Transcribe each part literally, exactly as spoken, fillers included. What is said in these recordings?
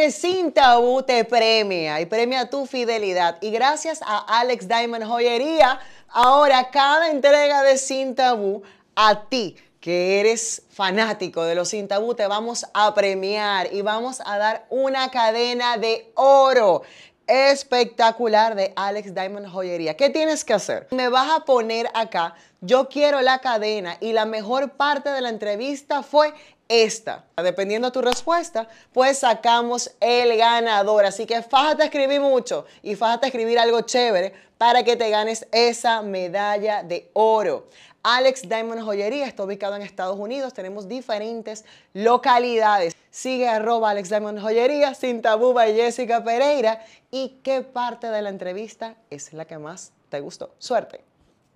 Señores, Sin Tabú te premia y premia tu fidelidad. Y gracias a Alex Diamond Joyería, ahora cada entrega de Sin Tabú, a ti, que eres fanático de los Sin Tabú, te vamos a premiar y vamos a dar una cadena de oro espectacular de Alex Diamond Joyería. ¿Qué tienes que hacer? Me vas a poner acá, yo quiero la cadena, y la mejor parte de la entrevista fue esta. Dependiendo de tu respuesta, pues sacamos el ganador. Así que fájate a escribir mucho y fájate a escribir algo chévere para que te ganes esa medalla de oro. Alex Diamond Joyería está ubicado en Estados Unidos. Tenemos diferentes localidades. Sigue arroba Alex Diamond Joyería, Sin Tabú by Jessica Pereira. ¿Y qué parte de la entrevista es la que más te gustó? Suerte.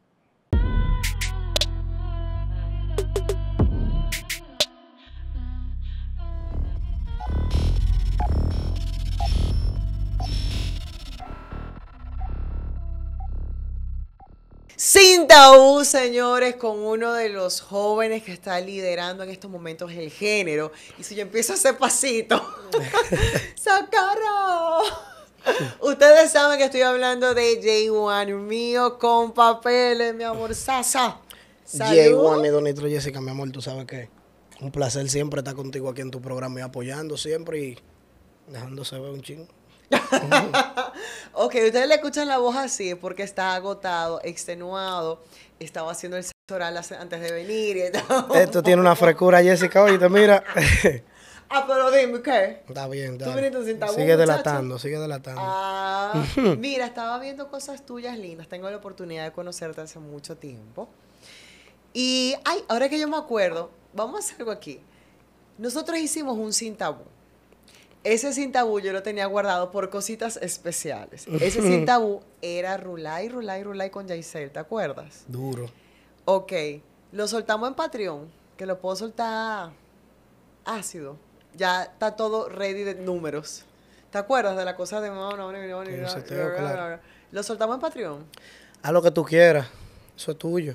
Sin Tabú, señores, con uno de los jóvenes que está liderando en estos momentos el género. Y si yo empiezo a hacer pasito, ¡socorro! Ustedes saben que estoy hablando de Jay One, mío con papeles, mi amor, Sasa. Jay One y Don Nitro Jessica, mi amor, tú sabes que un placer siempre estar contigo aquí en tu programa y apoyando siempre y dejándose ver un chingo. Ok, ustedes le escuchan la voz así porque está agotado, extenuado, estaba haciendo el sexo oral antes de venir y todo. Esto tiene una frescura, Jessica, oíste, mira. Ah, pero dime, ¿qué? Está bien, ¿Tú dale. viniste sin tabú, Sigue muchacho? delatando, sigue delatando. Ah, mira, estaba viendo cosas tuyas lindas. Tengo la oportunidad de conocerte hace mucho tiempo. Y, ay, ahora que yo me acuerdo, vamos a hacer algo aquí. Nosotros hicimos un Sin Tabú. Ese Sin Tabú yo lo tenía guardado por cositas especiales. Ese Sin Tabú era Rulay, Rulay, Rulay con Yaisel, ¿te acuerdas? Duro. Ok, lo soltamos en Patreon, que lo puedo soltar ácido. Ya está todo ready de números. ¿Te acuerdas de la cosa de... No, no, no, no, no, El seteo, claro. ¿Lo soltamos en Patreon? Haz lo que tú quieras. Eso es tuyo.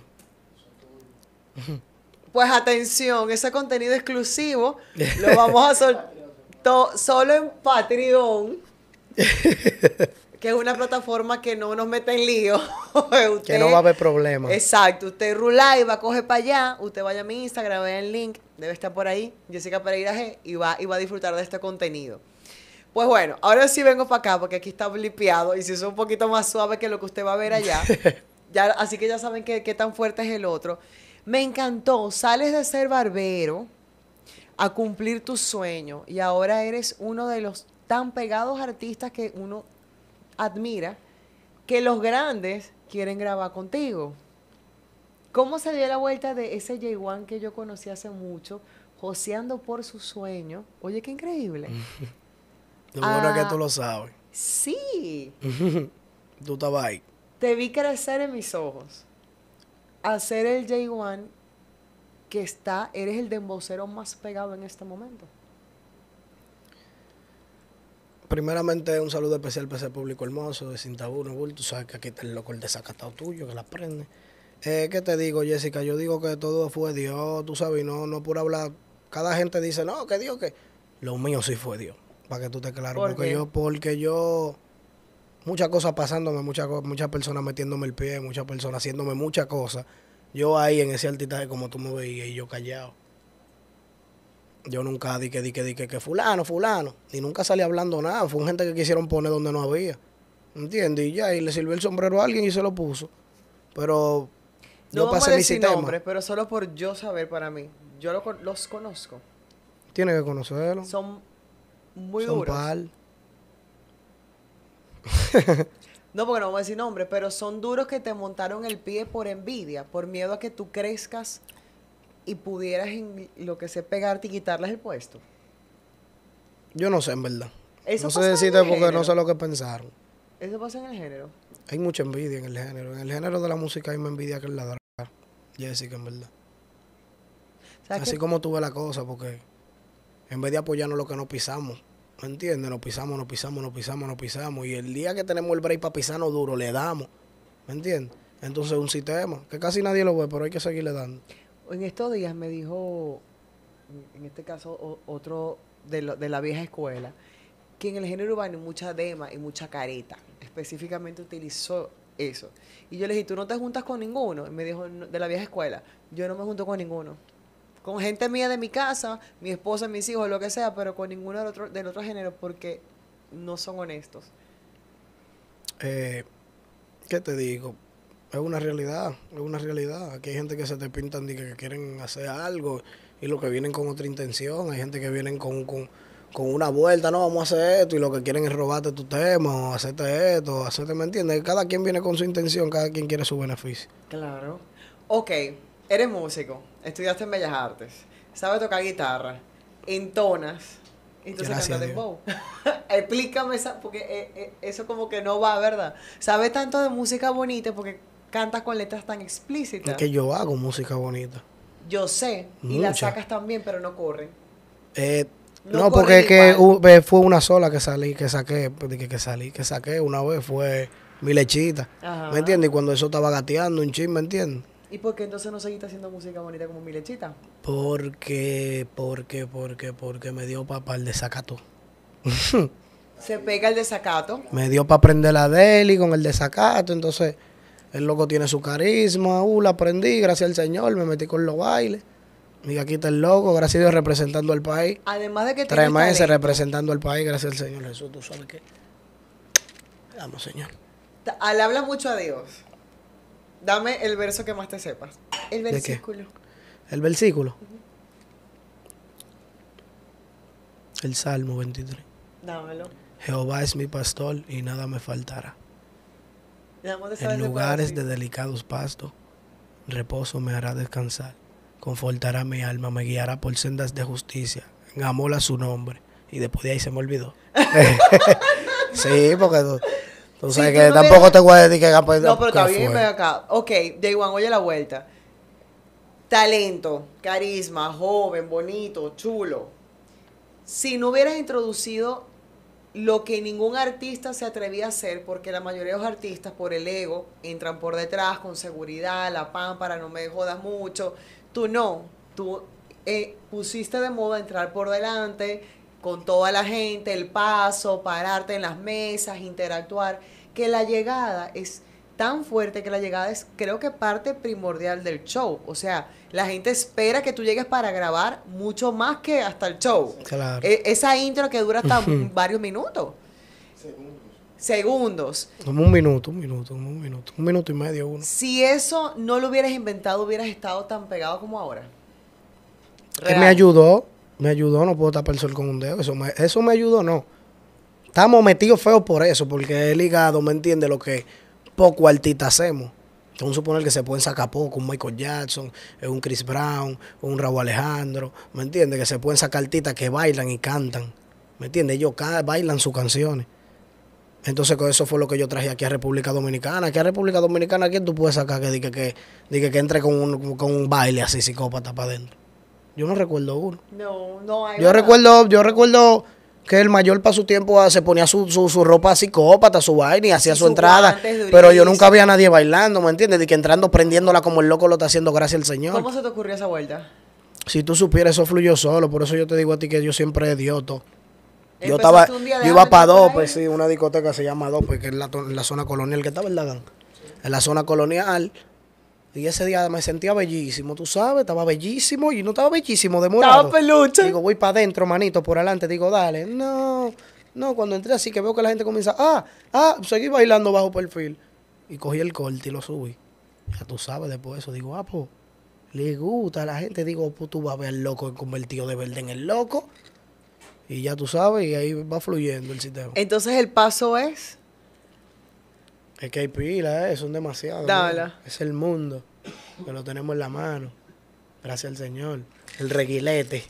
Pues atención, ese contenido exclusivo lo vamos a soltar solo en Patreon, que es una plataforma que no nos mete en lío. Usted, que no va a haber problema. Exacto. Usted rula y va a coger para allá. Usted vaya a mi Instagram, vea el link. Debe estar por ahí, Jessica Pereira G, y va, y va a disfrutar de este contenido. Pues bueno, ahora sí vengo para acá porque aquí está blipeado y si es un poquito más suave que lo que usted va a ver allá. Ya, así que ya saben qué tan fuerte es el otro. Me encantó. Sales de ser barbero a cumplir tu sueño y ahora eres uno de los tan pegados artistas que uno admira, que los grandes quieren grabar contigo. ¿Cómo se dio la vuelta de ese Jay One que yo conocí hace mucho, joseando por su sueño? Oye, qué increíble. Lo bueno ah, es que tú lo sabes. Sí. Tú estabas ahí. Te vi crecer en mis ojos. Hacer el Jay One que está, eres el dembocero más pegado en este momento. Primeramente, un saludo especial para ese público hermoso de Sin Tabú, no bulto. Tú sabes que aquí está el loco, el desacatado tuyo, que la prende. Eh, ¿Qué te digo, Jessica? Yo digo que todo fue Dios, tú sabes, no, no por hablar. Cada gente dice, no, que Dios, que... Lo mío sí fue Dios, para que tú estés claro. ¿Por porque qué? yo, porque yo... Muchas cosas pasándome, muchas, muchas personas metiéndome el pie, muchas personas haciéndome muchas cosas. Yo ahí en ese altitaje como tú me veías y yo callado. Yo nunca dije, dije, dije que fulano, fulano. Y nunca salí hablando nada. Fue gente que quisieron poner donde no había. ¿Entiendes? Y ya, y le sirvió el sombrero a alguien y se lo puso. Pero no yo vamos pasé a mi decir sistema. nombres, pero solo por yo saber para mí. Yo lo, los conozco. Tienes que conocerlo. Son muy Son duros. par. No, porque no vamos a decir nombres, pero son duros que te montaron el pie por envidia, por miedo a que tú crezcas y pudieras en lo que sé pegarte y quitarles el puesto. Yo no sé, en verdad. Eso no sé pasa decirte en el porque género. no sé lo que pensaron. Eso pasa en el género. Hay mucha envidia en el género. En el género de la música hay más envidia que en la droga. Jessica, en verdad. Así que... como tú ves la cosa, porque en vez de apoyarnos lo que nos pisamos, ¿me entiendes? Nos pisamos, nos pisamos, nos pisamos, nos pisamos. Y el día que tenemos el break para pisarnos duro, le damos. ¿Me entiendes? Entonces es un sistema que casi nadie lo ve, pero hay que seguirle dando. En estos días me dijo, en este caso, o, otro de, lo, de la vieja escuela, que en el género urbano hay mucha dema y mucha careta. Específicamente utilizó eso. Y yo le dije, ¿tú no te juntas con ninguno? Y me dijo, "No, de la vieja escuela, yo no me junto con ninguno. Con gente mía de mi casa, mi esposa, mis hijos, lo que sea, pero con ninguno del otro, del otro género porque no son honestos". Eh, ¿Qué te digo? Es una realidad, es una realidad. Aquí hay gente que se te pintan de que, que quieren hacer algo y lo que vienen con otra intención. Hay gente que vienen con, con, con una vuelta, no, vamos a hacer esto y lo que quieren es robarte tu tema o hacerte esto, hacerte, ¿me entiendes? Cada quien viene con su intención, cada quien quiere su beneficio. Claro. Ok, eres músico, estudiaste en Bellas Artes, sabes tocar guitarra, entonas, entonces Gracias cantas a dembow. Explícame esa, porque eh, eh, eso como que no va, ¿verdad? Sabes tanto de música bonita porque cantas con letras tan explícitas. Es que yo hago música bonita. Yo sé, y la Mucha. sacas también, pero no corren. Eh, No no, corre porque es que igual. uh, eh, fue una sola que salí, que saqué, pues, que, que salí, que saqué una vez, fue mi lechita. Ajá. ¿Me entiendes? Y cuando eso estaba gateando un chin, ¿me entiendes? ¿Y por qué entonces no seguiste haciendo música bonita como mi lechita? Porque, porque, porque, porque me dio para pa el desacato. Se pega el desacato. Me dio para aprender la deli con el desacato, entonces el loco tiene su carisma, uh, la aprendí, gracias al Señor, me metí con los bailes. Y aquí está el loco, gracias a Dios representando al país. Además de que Tres tienes meses talento, representando al país, gracias al Señor Jesús, tú sabes qué. Vamos, Señor. ta- al habla mucho a Dios. Dame el verso que más te sepas. El qué? versículo. El versículo. El Salmo veintitrés. Dámelo. Jehová es mi pastor y nada me faltará. Dame de saber En ese lugares de pedacito. delicados pastos, reposo me hará descansar. Confortará mi alma, me guiará por sendas de justicia. En amor a su nombre. Y después de ahí se me olvidó. Sí, porque tú, tú Si sabes tú que no tampoco hubieras- te voy a decir que... pues, No, pero ¿qué está bien, fue? ven acá. Ok, Day One, oye la vuelta. Talento, carisma, joven, bonito, chulo. Si no hubieras introducido lo que ningún artista se atrevía a hacer, porque la mayoría de los artistas, por el ego, entran por detrás con seguridad, la pámpara, no me jodas mucho. Tú no. Tú eh, pusiste de moda entrar por delante con toda la gente, el paso, pararte en las mesas, interactuar. Que la llegada es tan fuerte que la llegada es, creo que, parte primordial del show. O sea, la gente espera que tú llegues para grabar mucho más que hasta el show. Claro. E- esa intro que dura hasta varios minutos. Segundos. Como un minuto, un minuto, como un minuto. Un minuto y medio uno. Si eso no lo hubieras inventado, hubieras estado tan pegado como ahora. Él me ayudó, me ayudó, no puedo tapar el sol con un dedo. Eso me, eso me ayudó, no. Estamos metidos feos por eso, porque el hígado, ¿me entiende? Lo que poco artista hacemos. Vamos a suponer que se pueden sacar poco, un Michael Jackson, un Chris Brown, un Raúl Alejandro, ¿me entiendes? Que se pueden sacar artistas que bailan y cantan, ¿me entiendes? Ellos ca- bailan sus canciones. Entonces, con eso fue lo que yo traje aquí a República Dominicana. Aquí a República Dominicana, ¿quién tú puedes sacar que diga que, diga que entre con un, con un baile así psicópata para adentro? Yo no recuerdo uno. No, no hay. Yo ¿verdad? recuerdo, yo recuerdo que el mayor para su tiempo ah, se ponía su, su, su ropa psicópata, su vaina y hacía Y su sus entrada. guantes durísimos. Pero yo nunca había a nadie bailando, ¿me entiendes? De que entrando, prendiéndola como el loco lo está haciendo, gracias al Señor. ¿Cómo se te ocurrió esa vuelta? Si tú supieras, eso fluyó solo. Por eso yo te digo a ti que yo siempre he dioto. Yo Empezaste estaba, un día de yo iba hambre para por ahí. Dope, sí, una discoteca se llama Dope, que es la, to- la zona colonial, que está, ¿verdad, Gan? En la zona colonial. Y ese día me sentía bellísimo, tú sabes, estaba bellísimo y no estaba bellísimo de morado. Estaba peluche. Digo, voy para adentro, manito, por adelante. Digo, dale. No, no, cuando entré así que veo que la gente comienza, ah, ah, seguí bailando bajo perfil. Y cogí el corte y lo subí. Ya tú sabes, después de eso, digo, ah, pues, le gusta a la gente. Digo, pues tú vas a ver al loco convertido de verde en el loco. Y ya tú sabes, y ahí va fluyendo el sistema. Entonces el paso es. Es que hay pila, eh, son demasiados. Dámela. ¿no? Es el mundo, que lo tenemos en la mano. Gracias al Señor. El reguilete.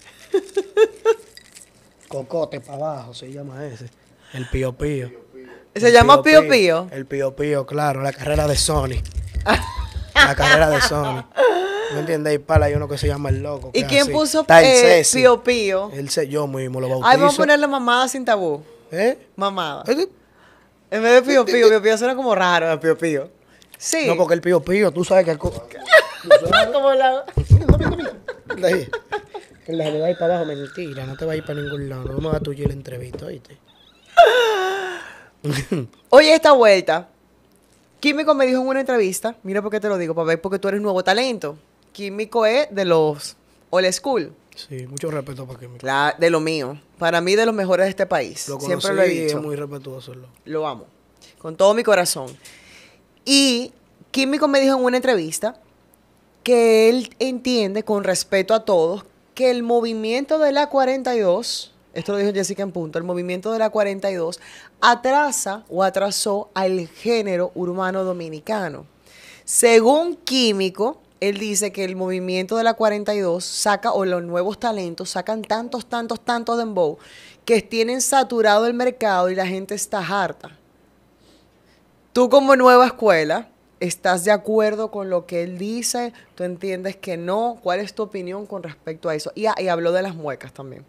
Cocote para abajo se llama ese. El pío pío. Se El llama Pío Pío. El pío pío, claro, la carrera de Sony. La carrera de Sony. ¿Me entiendes? Y para hay uno que se llama El Loco. que ¿Y es quién así. puso Está el eh, Ceci. Pío Pío? Él se, yo mismo lo bautizo. Ay, vamos a ponerle mamada sin tabú. ¿Eh? Mamada. ¿Eh? En vez de Pío Pío, Pío Pío suena como raro, a Pío Pío. Sí. No, porque el pío pío, tú sabes que el... co- como la... Ahí. En la realidad ir para abajo, mentira, no te va a ir para ningún lado. Vamos a tuyo la entrevista, ¿oíste? Oye, esta vuelta. Químico me dijo en una entrevista, mira por qué te lo digo, para ver porque tú eres nuevo talento. Químico es de los old school. Sí, mucho respeto para Químico. Claro, de lo mío. Para mí, de los mejores de este país. Lo Siempre conocí lo he y dicho. es muy respetuoso. Lo. Lo amo. Con todo mi corazón. Y Químico me dijo en una entrevista que él entiende, con respeto a todos, que el movimiento de la cuarenta y dos, esto lo dijo Jessica en punto, el movimiento de la cuarenta y dos atrasa o atrasó al género urbano dominicano. Según Químico, él dice que el movimiento de la cuarenta y dos saca, o los nuevos talentos, sacan tantos, tantos, tantos dembow que tienen saturado el mercado y la gente está harta. Tú como nueva escuela, ¿estás de acuerdo con lo que él dice? ¿Tú entiendes que no? ¿Cuál es tu opinión con respecto a eso? Y, y habló de las muecas también.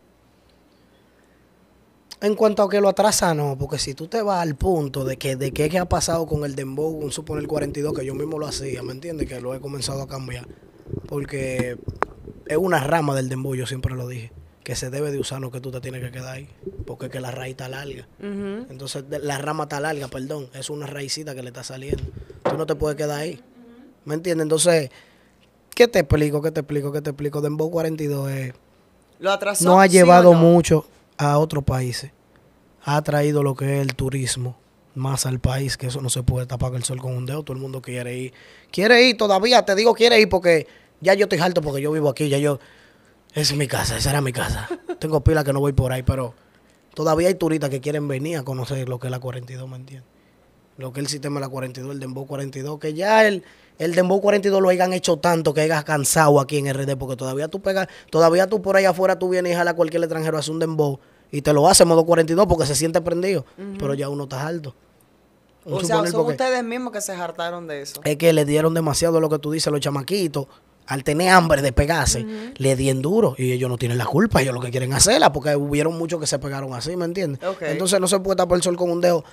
En cuanto a que lo atrasa, no, porque si tú te vas al punto de que de qué que ha pasado con el dembow, un suponer el cuarenta y dos, que yo mismo lo hacía, ¿me entiendes? Que lo he comenzado a cambiar. Porque es una rama del dembow, yo siempre lo dije, que se debe de usar, no que tú te tienes que quedar ahí, porque es que la raíz está larga. Uh-huh. Entonces, la rama está larga, perdón, es una raicita que le está saliendo. Tú no te puedes quedar ahí, ¿me entiendes? Entonces, ¿qué te explico? ¿Qué te explico? ¿Qué te explico? Dembow cuarenta y dos es... ¿Lo atrasó? No ha llevado ¿Sí o no? mucho a otros países. Ha traído lo que es el turismo más al país, que eso no se puede tapar el sol con un dedo. Todo el mundo quiere ir. Quiere ir todavía, te digo quiere ir porque ya yo estoy harto porque yo vivo aquí, ya yo... Esa es mi casa, esa era mi casa. Tengo pila que no voy por ahí, pero todavía hay turistas que quieren venir a conocer lo que es la cuarenta y dos, ¿me entiendes? Lo que es el sistema de la cuarenta y dos, el Dembow cuarenta y dos, que ya el, el Dembow cuarenta y dos lo hayan hecho tanto que hayas cansado aquí en R D, porque todavía tú pegas, todavía tú por ahí afuera tú vienes y jalas a cualquier extranjero a hacer un Dembow y te lo hace en modo cuarenta y dos porque se siente prendido, uh-huh. Pero ya uno está alto. O sea, son ustedes mismos que se hartaron de eso. Es que le dieron demasiado lo que tú dices, los chamaquitos, al tener hambre de pegarse, uh-huh. Le dieron duro y ellos no tienen la culpa, ellos lo que quieren hacerla, porque hubieron muchos que se pegaron así, ¿me entiendes? Okay. Entonces no se puede tapar el sol con un dedo.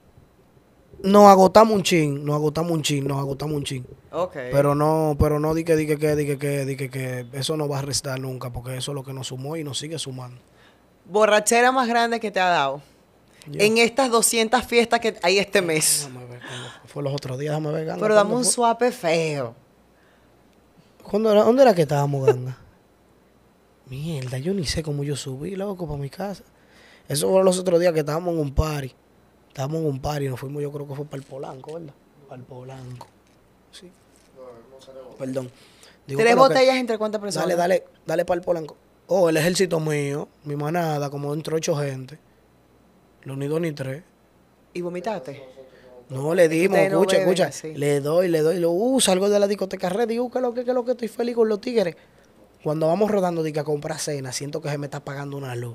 Nos agotamos un chin, nos agotamos un chin, nos agotamos un chin. Okay. Pero no, pero no di que, di que, que, di que, que, di que, que eso no va a restar nunca, porque eso es lo que nos sumó y nos sigue sumando. Borrachera más grande que te ha dado Yo. en estas doscientas fiestas que hay este mes. Déjame ver cómo fue los otros días, déjame ver. Ganga, pero dame un suape feo. ¿Cuándo era, ¿Dónde era que estábamos, Ganga? Mierda, yo ni sé cómo yo subí, loco, para mi casa. Eso fue los otros días que estábamos en un party. Estábamos en un party y nos fuimos, yo creo que fue para el Polanco, ¿verdad? Para el Polanco. Sí. No, no Perdón. Digo, ¿Tres botellas que, entre cuántas personas? Dale, dale, dale para el Polanco. Oh, el ejército mío, mi manada, como entre ocho gente. Los ni dos ni tres. ¿Y vomitaste? No, le dimos, escucha, no escucha. Así. Le doy, le doy. Lo, uh, salgo de la discoteca red, digo, que lo que, que lo que estoy feliz con los tigres. Cuando vamos rodando, digo, a comprar cena, siento que se me está apagando una luz.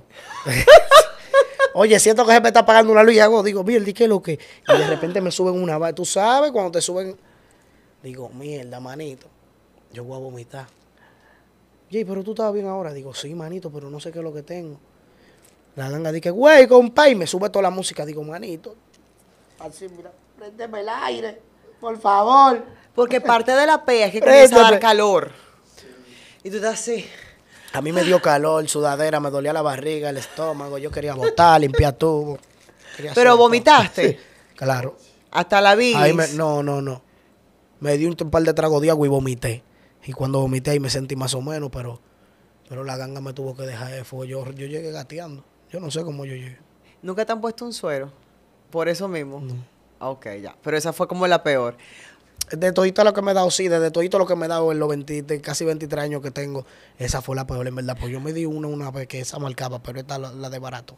Oye, siento que se me está apagando una luz y hago, digo, mierda, ¿qué es lo que? Y de repente me suben una vaina. Tú sabes, cuando te suben, digo, mierda, manito, yo voy a vomitar. Jay, pero tú estabas bien ahora. Digo, sí, manito, pero no sé qué es lo que tengo. La ganga dice, güey, compa, y me sube toda la música. Digo, manito, así, mira, préndeme el aire, por favor. Porque parte de la pea es que comienza a dar calor. Y tú estás así. A mí me dio calor, sudadera, me dolía la barriga, el estómago. Yo quería botar, limpiar tubo. ¿Pero vomitaste? Sí, claro. ¿Hasta la bilis? Ahí me, no, no, no. Me di un par de tragos de agua y vomité. Y cuando vomité ahí me sentí más o menos, pero, pero la ganga me tuvo que dejar de fuego. Yo, yo llegué gateando. Yo no sé cómo yo llegué. ¿Nunca te han puesto un suero? Por eso mismo. No. Ok, ya. Pero esa fue como la peor. De todito lo que me he dado, sí, de todito lo que me he dado en los veinte, de casi veintitrés años que tengo, esa fue la peor, en verdad. Pues yo me di una una vez que esa marcaba, pero esta la, la de barato.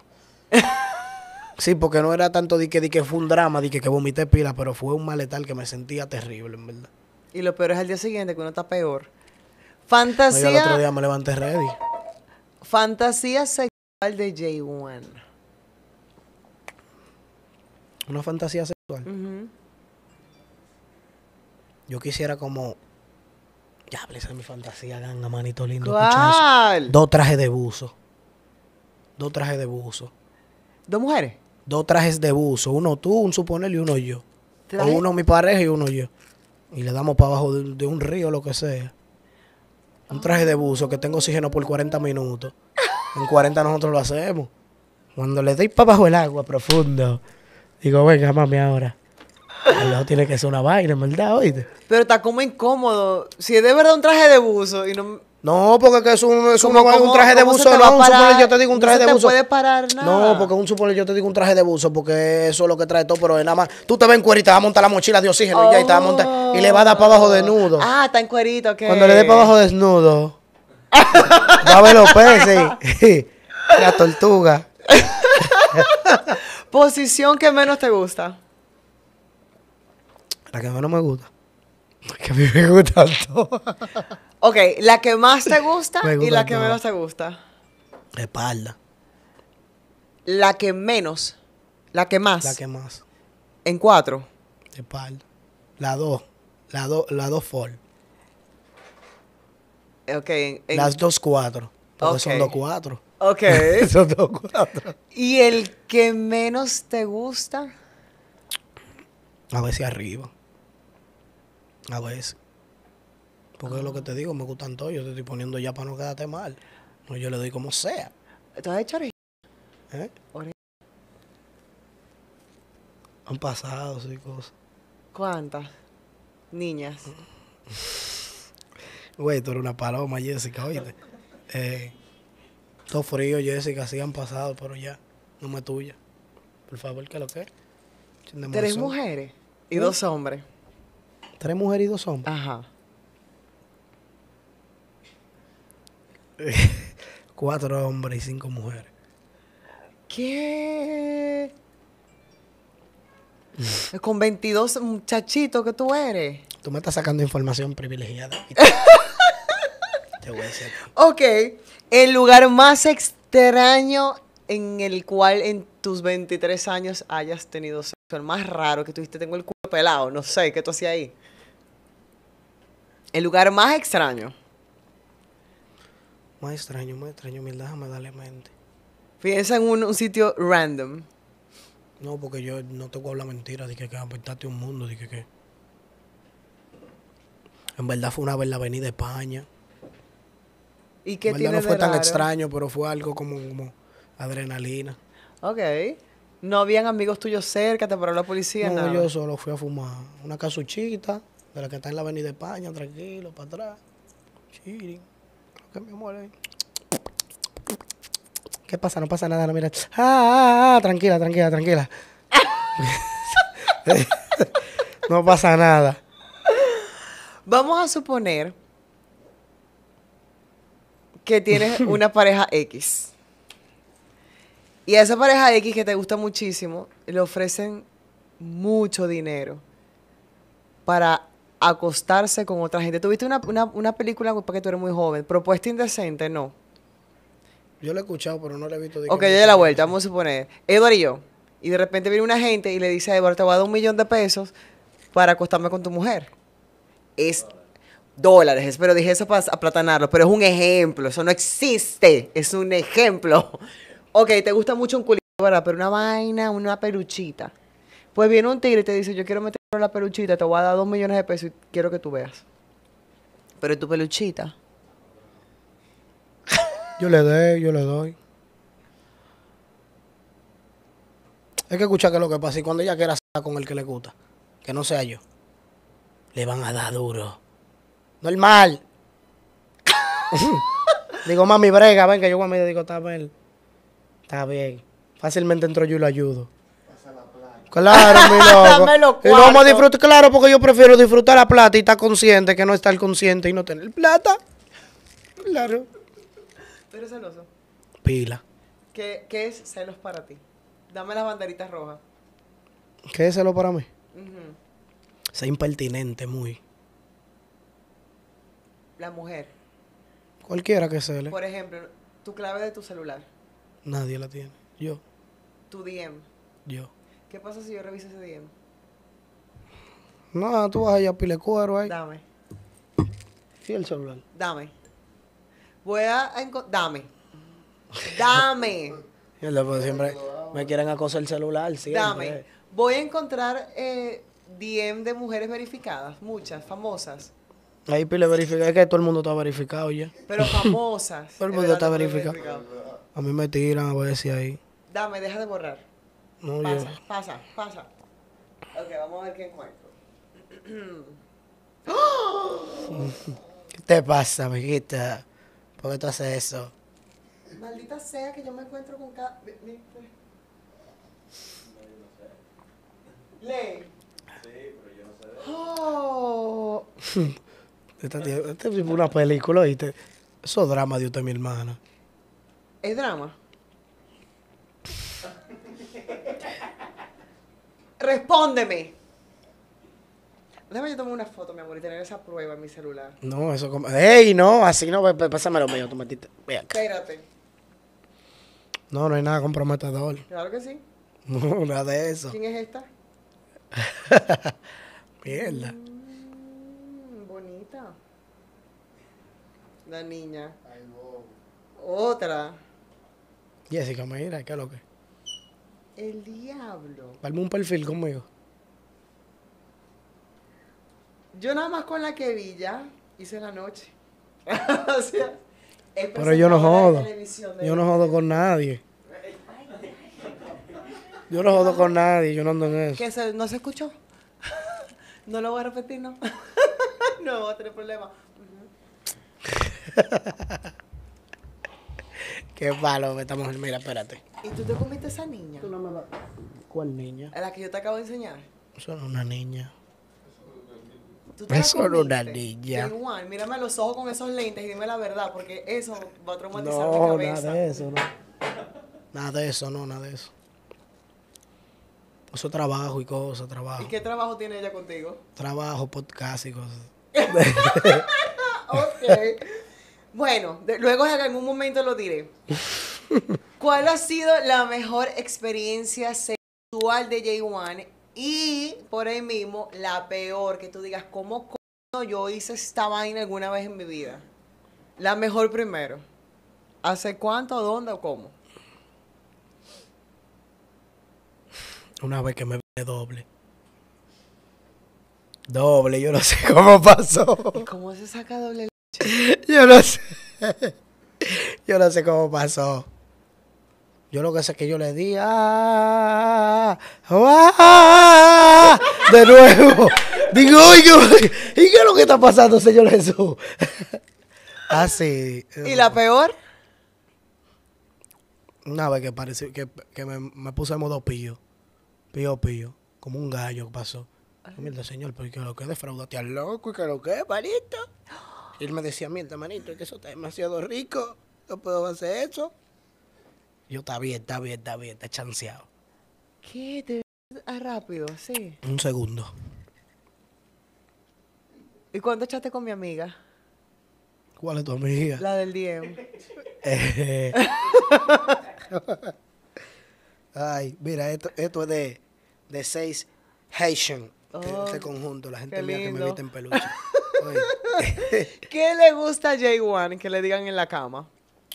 Sí, porque no era tanto de que, de que fue un drama, de que, que vomité pila, pero fue un malestar que me sentía terrible, en verdad. Y lo peor es el día siguiente, que uno está peor. Fantasía... No, yo el otro día me levanté ready. Fantasía sexual de J uno. Una fantasía sexual. Uh-huh. Yo quisiera como... Ya, esa es mi fantasía, ganga, manito lindo. ¿Cuál? Dos trajes de buzo. Dos trajes de buzo. ¿Dos mujeres? Dos trajes de buzo. Uno tú, un suponer y uno yo. ¿Traje? O uno mi pareja y uno yo. Y le damos para abajo de, de un río, lo que sea. Un traje de buzo que tengo oxígeno por cuarenta minutos. En cuarenta nosotros lo hacemos. Cuando le doy para abajo el agua profundo, digo, venga, mami, ahora. Al lado tiene que ser una vaina, en verdad, oíste. Pero está como incómodo. Si es de verdad un traje de buzo y no... No, porque que es un, es ¿Cómo- una- cómo- un traje de cómo se buzo, te va no, a un parar? suponer yo te digo un No traje se de te buzo. puede parar nada. No, porque un suponer yo te digo un traje de buzo, porque eso es lo que trae todo, pero es nada más. Tú te ves en cuero y te vas a montar la mochila de oxígeno y ya, y te vas a montar, y le va a dar para abajo desnudo. Ah, está en cuerito, ok. Cuando le dé para abajo desnudo, va a ver los peces, la tortuga. Posición que menos te gusta. La que menos me gusta. Que a mí me gusta todo. Ok, la que más te gusta Me y gusta la que todo. menos te gusta. Espalda. La que menos. La que más. La que más. En cuatro. Espalda. La dos. La dos, la dos fall. Ok. En, en- Las dos cuatro. Porque son Ok. dos cuatro. Ok. Son dos cuatro. ¿Y el que menos te gusta? A veces arriba. A veces. Porque es lo que te digo, me gustan todos. Yo te estoy poniendo ya para no quedarte mal. No, yo le doy como sea. ¿Tú has hecho oreja? ¿Eh? Ore- Han pasado, sí, cosas. ¿Cuántas? Niñas. Güey, tú eres una paloma, Jessica, oíste. Eh, todo frío, Jessica, sí han pasado, pero ya. No me tuya. Por favor, ¿qué lo que es? Chin de Tres mozo. mujeres y ¿Eh? dos hombres. Tres mujeres y dos hombres. Ajá. Cuatro hombres y cinco mujeres. ¿Qué? Con veintidós muchachitos que tú eres. Tú me estás sacando información privilegiada. Te voy a decir. Ok. El lugar más extraño en el cual en tus veintitrés años hayas tenido sexo. El más raro que tuviste, tengo el culo pelado. No sé, ¿qué tú hacías ahí? El lugar más extraño. Más extraño, más extraño, mil déjame darle mente. Piensa en un, un sitio random. No, porque yo no te voy a hablar mentira, de que, que apestaste un mundo, de que, que. En verdad fue una vez en la avenida España. ¿Y qué En verdad tiene no fue de tan raro? extraño, pero fue algo como, como adrenalina. Ok. ¿No habían amigos tuyos cerca? ¿Te paró la policía? No, Nada. yo solo fui a fumar una casuchita de la que está en la avenida España, tranquilo, para atrás. Chiri. Creo que mi amor ahí. ¿Qué pasa? No pasa nada, no mira. Ah, ah, ah, tranquila, tranquila, tranquila. No pasa nada. Vamos a suponer que tienes una pareja X. Y a esa pareja X que te gusta muchísimo, le ofrecen mucho dinero para acostarse con otra gente. ¿Tuviste una, una, una película porque tú eres muy joven? Propuesta indecente, no. Yo lo he escuchado, pero no lo he visto. De Ok, que yo de la vuelta, vamos a suponer. Edward y yo. Y de repente viene una gente y le dice a Edward, te voy a dar un millón de pesos para acostarme con tu mujer. Es dólares, pero dije eso para aplatanarlo, pero es un ejemplo, eso no existe, es un ejemplo. Ok, te gusta mucho un culito, ¿verdad? Pero una vaina, una peluchita. Pues viene un tigre y te dice, yo quiero meter la peluchita, te voy a dar dos millones de pesos y quiero que tú veas. Pero tu peluchita. Yo le doy, yo le doy. Hay que escuchar qué es lo que pasa. Y cuando ella quiera estar con el que le gusta, que no sea yo, le van a dar duro. Normal. Digo, mami, brega, ven que yo voy a medio. Digo, está bien. Está bien. Fácilmente entro yo y lo ayudo. Claro, mi Dame loco. los Y lo vamos a cuartos. disfrutar. Claro, porque yo prefiero disfrutar la plata y estar consciente que no estar consciente y no tener plata. Claro. ¿Tú eres celoso? Pila. ¿Qué, qué es celos para ti? Dame las banderitas rojas. ¿Qué es celo para mí? Ujú. Ser impertinente, muy. La mujer. Cualquiera que cele. Por ejemplo, tu clave de tu celular, Nadie la tiene. Yo, tu D M. yo. ¿Qué pasa si yo reviso ese D M? No, tú vas allá a pile cuero ahí. Dame, Y el celular. dame. Voy a encontrar. Dame. Dame. Y el después siempre me quieren acosar el celular, siempre. Dame. Voy a encontrar eh, D M de mujeres verificadas, muchas, famosas. Ahí pile verifica. Es que todo el mundo está verificado ya. Pero famosas. Todo el Es mundo verdad, está todo el mundo verificado. A mí me tiran a veces ahí. Dame, deja de borrar. No, Pasa, yo. pasa, pasa. Ok, vamos a ver qué encuentro. ¿Qué te pasa, amiguita? ¿Por qué tú haces eso? Maldita sea que yo me encuentro con cada... vi- vi- Lee. Sí, pero yo no sé de Oh. Esta, tía- esta es una película, ¿oíste? Eso es drama de usted, mi hermana. ¿Es drama? Respóndeme. Déjame yo tomar una foto, mi amor, y tener esa prueba en mi celular. No, eso como... ¡Ey, no! Así no, p- pásame lo mío, tú metiste. Ve acá. Espérate. No, no hay nada comprometedor. Claro que sí. No, nada de eso. ¿Quién es esta? Mierda. Mm, bonita. La niña. Otra. Jessica, mira, ¿qué es lo que? El diablo. Palme un perfil conmigo. Yo nada más con la que vi ya hice la noche. O sea, es Pero yo no presentadora de jodo. televisión de- Yo no jodo con nadie. Yo no jodo con nadie, yo no ando en eso. ¿Qué se, ¿No se escuchó? No lo voy a repetir, ¿no? No voy a tener problema. Qué malo esta mujer. Mira, espérate. ¿Y tú te comiste esa niña? no me vas. ¿Cuál niña? A la que yo te acabo de enseñar. Eso no es una niña. ¿Tú te la Eso no es una comiste? niña. Da igual, mírame a los ojos con esos lentes y dime la verdad, porque eso va a traumatizar mi No, cabeza. nada de eso, no. Nada de eso, no, nada de eso. Eso es trabajo y cosas, trabajo. ¿Y qué trabajo tiene ella contigo? Trabajo, podcast y cosas. Ok. Bueno, de- luego en algún momento lo diré. ¿Cuál ha sido la mejor experiencia sexual de J uno? Y por ahí mismo, la peor, que tú digas, ¿cómo coño yo hice esta vaina alguna vez en mi vida? La mejor primero. ¿Hace cuánto, dónde o cómo? Una vez que me vi doble. Doble, yo no sé cómo pasó. ¿Y cómo se saca doble? Yo no sé. Yo no sé cómo pasó. Yo lo que sé es que yo le di ¡ah! ¡Ah! De nuevo. Digo, oye, ¿y qué es lo que está pasando, Señor Jesús? Así. ¿Y la peor? Una vez que pareció que, que me, me puse en modo pío. Pío, pío. Como un gallo pasó. Mierda, señor, pero que lo que defraudaste al loco y que lo que, manito. Y él me decía, mierda, manito, es que eso está demasiado rico. No puedo hacer eso. Yo, está bien, está bien, está bien, está chanceado. ¿Qué? ¿Te ah, rápido? Sí. Un segundo. ¿Y cuánto echaste con mi amiga? ¿Cuál es tu amiga? La del D M. Eh, Ay, mira, esto, esto es de, de seis Haitian. Oh, este conjunto, la gente qué mía que me lindo. viste en peluche. Oye, ¿Qué le gusta a J uno que le digan en la cama?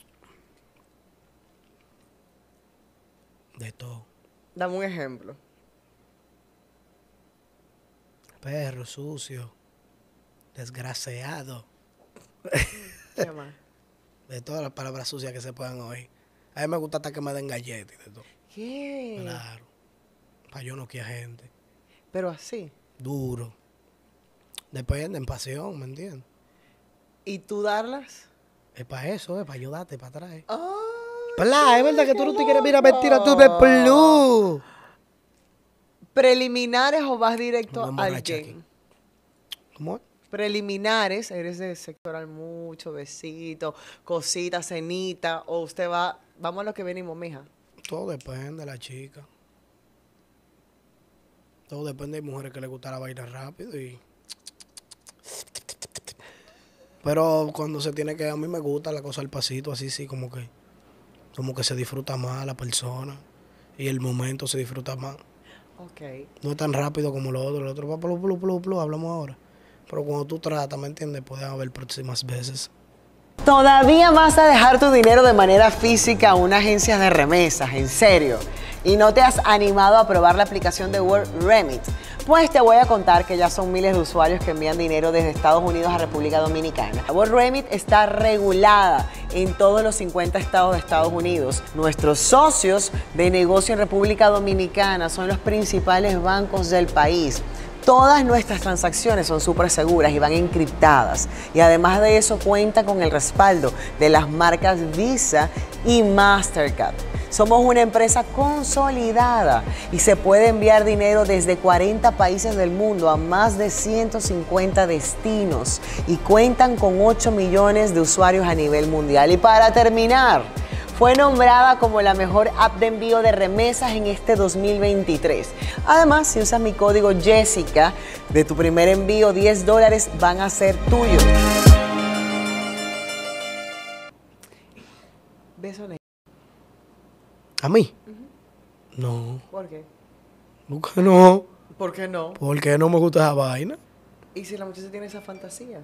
de todo. Dame un ejemplo. Perro, sucio, desgraciado. ¿Qué más? De todas las palabras sucias que se puedan oír. A mí me gusta hasta que me den galletas y de todo. ¿Qué? Claro. Para yo no quiera gente. Pero así. Duro. Depende, en pasión, ¿me entiendes? ¿Y tú darlas? Es para eso, es para ayudarte, para atrás. ¡Ay! Pla, es verdad que tú no te quieres mirar loco! mentira, tú de blue. ¿Preliminares o vas directo Me al emborraché game? aquí. ¿Cómo es? Preliminares, eres de sectoral mucho, besito, cosita, cenita, o usted va, vamos a lo que venimos, mija. Todo depende de la chica. Todo depende de mujeres que les gusta la vaina rápido y... Pero cuando se tiene que... A mí me gusta la cosa al pasito, así sí, como que... Como que se disfruta más la persona. Y el momento se disfruta más. Ok. No es tan rápido como lo otro. Lo otro va plu, plu, plu, plu, hablamos ahora. Pero cuando tú tratas, ¿me entiendes? Puede haber próximas veces. ¿Todavía vas a dejar tu dinero de manera física a una agencia de remesas? ¿En serio? y no te has animado a probar la aplicación de World Remit, pues te voy a contar que ya son miles de usuarios que envían dinero desde Estados Unidos a República Dominicana. World Remit está regulada en todos los cincuenta estados de Estados Unidos. Nuestros socios de negocio en República Dominicana son los principales bancos del país. Todas nuestras transacciones son súper seguras y van encriptadas. Y además de eso cuenta con el respaldo de las marcas Visa y Mastercard. Somos una empresa consolidada y se puede enviar dinero desde cuarenta países del mundo a más de ciento cincuenta destinos y cuentan con ocho millones de usuarios a nivel mundial. Y para terminar, fue nombrada como la mejor app de envío de remesas en este dos mil veintitrés. Además, si usas mi código Jessica, de tu primer envío, diez dólares van a ser tuyos. Beso negro. ¿A mí? Uh-huh. No. ¿Por qué? ¿Por qué no? ¿Por qué no? Porque no me gusta esa vaina. ¿Y si la muchacha tiene esa fantasía?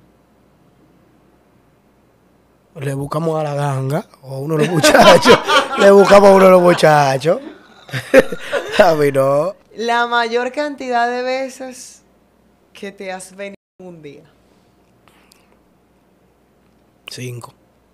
Le buscamos a la ganga o a uno de los muchachos. Le buscamos a uno de los muchachos. A mí no. La mayor cantidad de veces que te has venido un día. Cinco.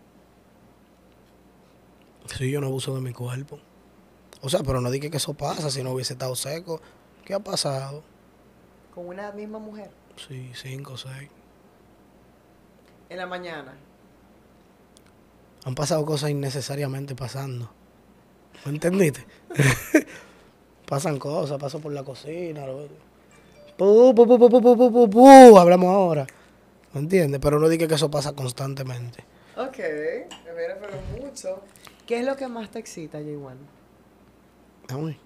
Sí, yo no abuso de mi cuerpo. O sea, pero no dije que eso pasa si no hubiese estado seco. ¿Qué ha pasado? ¿Con una misma mujer? Sí, cinco, seis. ¿En la mañana? Han pasado cosas innecesariamente pasando. ¿Me entendiste? Pasan cosas, paso por la cocina. Lo... Pu, pu, pu, pu, pu, pu, pu, pu, hablamos ahora. ¿Me entiendes? Pero no dije que eso pasa constantemente. Ok, mira, pero mucho. ¿Qué es lo que más te excita, J uno? A mí.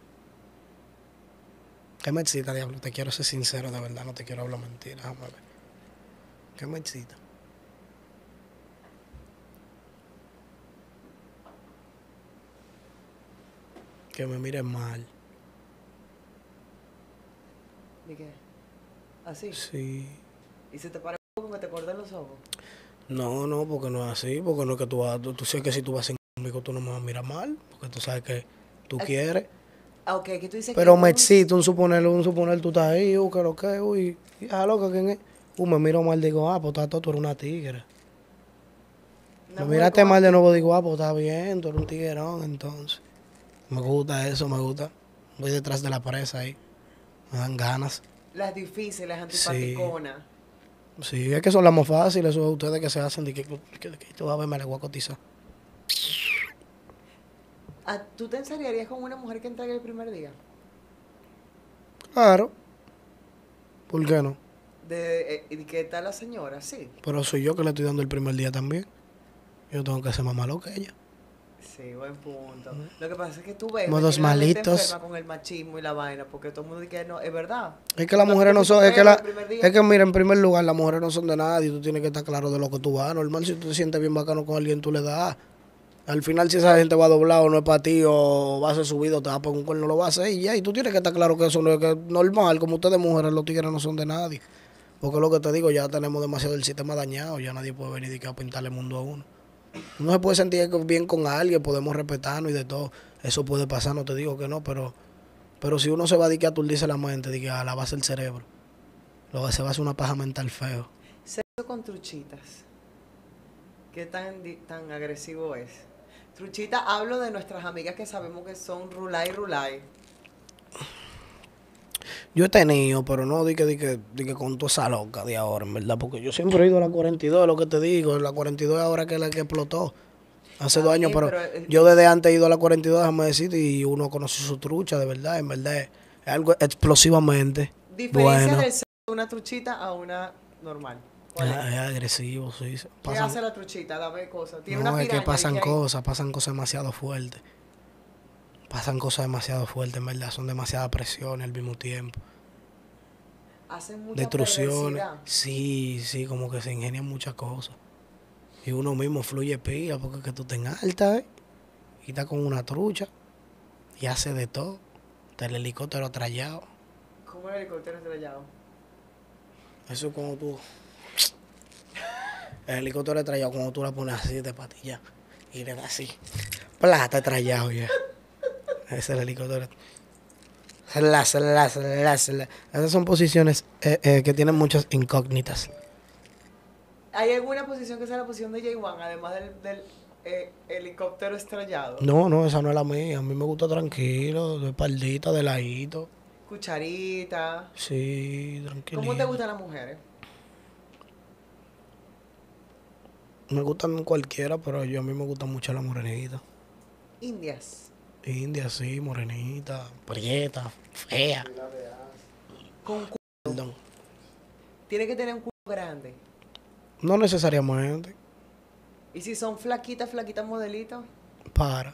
¿Qué me excita, diablo? Te quiero ser sincero, de verdad, no te quiero hablar mentiras. Déjame ver. ¿Qué me excita? Que me miren mal. ¿Y qué? ¿Así? Sí. ¿Y se te para un poco que te cortan los ojos? No, no, porque no es así. Porque no es que tú vas... Tú, tú sabes que si tú vas sin conmigo, tú no me vas a mirar mal. Porque tú sabes que tú Ah, quieres. Ah, ok, que tú dices Pero que... me excita un suponer, un suponer, tú estás ahí, uh, que lo que, uy. Ah, loca, ¿quién es? Uh, me miro mal, digo, ah, pues está todo, tú eres una tigre. Una Me miraste mujer mal de como- nuevo, digo, ah, pues está bien, tú eres un tiguerón, entonces. Me gusta eso, me gusta. Voy detrás de la presa ahí. Me dan ganas. Las difíciles, las antipaticonas. Sí, es que son las más fáciles, eso ustedes que se hacen, de que, que, que, que tú vas a ver, me la voy a cotizar. Ah, ¿tú te ensariarías con una mujer que entregue el primer día? Claro. ¿Por qué no? De, eh, ¿Y qué tal la señora? Sí. Pero soy yo que le estoy dando el primer día también. Yo tengo que ser más malo que ella. Sí, buen punto. Lo que pasa es que tú ves Modos que la gente malitos. enferma con el machismo y la vaina, porque todo el mundo dice que no, es verdad. Es que las Cuando mujeres tú no son, es que primero, la, el primer día- es que mira, en primer lugar, las mujeres no son de nadie, tú tienes que estar claro de lo que tú vas. Normal, si tú te sientes bien bacano con alguien, tú le das. Al final, si esa gente va doblado, no es para ti, o va a ser subido, te va a poner un cuerno, lo va a hacer y ya. Y tú tienes que estar claro que eso no es que normal, como ustedes mujeres, los tigres no son de nadie. Porque lo que te digo, ya tenemos demasiado el sistema dañado, ya nadie puede venir y que a pintarle el mundo a uno. Uno se puede sentir bien con alguien, podemos respetarnos y de todo. Eso puede pasar, no te digo que no, pero pero si uno se va a dedicar a aturdirse la mente, de que a la base del cerebro, lo que se va a hacer una paja mental feo. Sexo con truchitas. ¿Qué tan, di- tan agresivo es? Truchita, hablo de nuestras amigas que sabemos que son rulay, rulay. Yo he tenido, pero no di que, di que, di que con toda esa loca de ahora, en verdad, porque yo siempre he ido a la cuarenta y dos, lo que te digo, la cuarenta y dos ahora que es la que explotó. Hace Está dos años, bien, pero, pero, eh, yo desde antes he ido a la cuarenta y dos, déjame decirte, y uno conoce su trucha, de verdad, en verdad, es algo explosivamente Diferencia bueno. del sexo de una truchita a una normal. ¿Cuál es? Es, es agresivo, sí. ¿Qué Pasan- hace la truchita? Dame cosas. Tiene no, una es que piraña. pasan dije ahí. cosas, pasan cosas demasiado fuertes. Pasan cosas demasiado fuertes, en verdad, son demasiadas presiones al mismo tiempo. Hacen mucha Destrucciones. perversidad. Sí, sí, como que se ingenian muchas cosas. Y uno mismo fluye pila porque es que tú te alta, ¿eh? Y estás con una trucha y hace de todo. Del helicóptero atrayado. ¿Cómo el helicóptero estrellado? Eso es cuando tú... El helicóptero atrayado cuando tú la pones así de patilla y le das así. Plata atrayado ya. Ese es el helicóptero. La, la, la, la. Esas son posiciones eh, eh, que tienen muchas incógnitas. ¿Hay alguna posición que sea la posición de Jay Wan, además del, del eh, helicóptero estrellado? No, no, esa no es la mía. A mí me gusta tranquilo, de espaldita, de ladito. Cucharita. Sí, tranquilo. ¿Cómo te gustan las mujeres? Me gustan cualquiera, pero yo a mí me gusta mucho la morenita. Indias. India, sí, morenita, prieta, fea. Con culo. Perdón. Tiene que tener un culo grande. No necesariamente. ¿Y si son flaquitas, flaquitas modelitos? Para.